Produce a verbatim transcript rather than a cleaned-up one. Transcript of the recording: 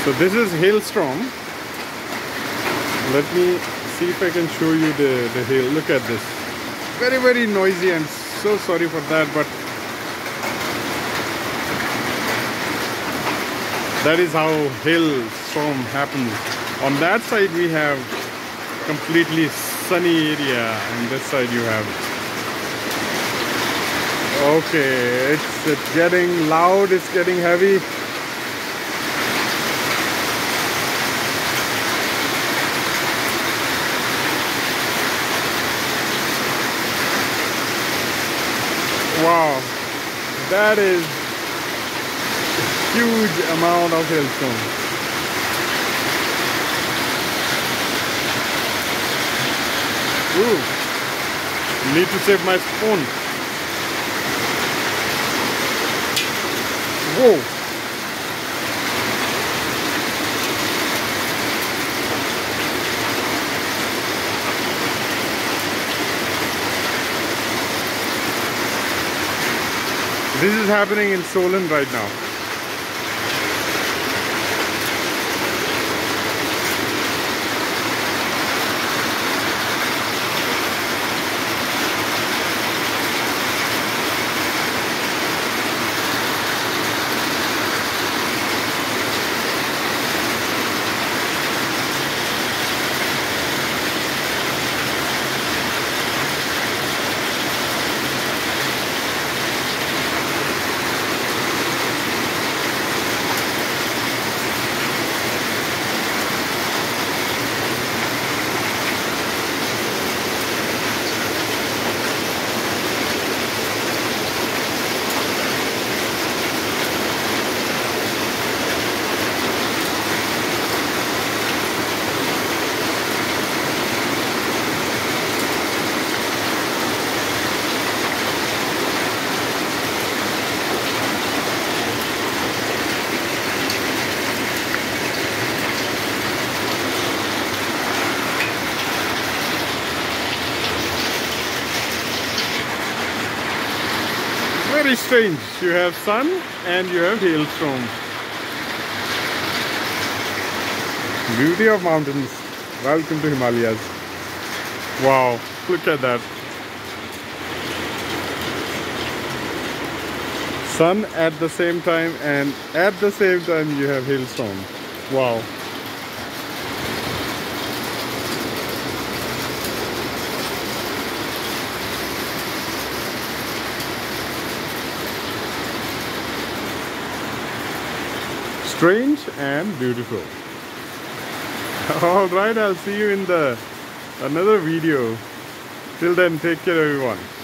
So this is hailstorm. Let me see if I can show you the, the hail. Look at this. Very, very noisy. I'm so sorry for that, but that is how hailstorm happens. On that side we have completely sunny area, and this side you have. Okay, it's, it's getting loud, it's getting heavy. Wow, that is a huge amount of hailstone. Ooh, need to save my phone. Whoa. This is happening in Solan right now. Very strange. You have sun and you have hailstorm. Beauty of mountains. Welcome to Himalayas. Wow, look at that. Sun at the same time, and at the same time you have hailstorm. Wow. Strange and beautiful. All right, I'll see you in the another video. Till then, take care everyone.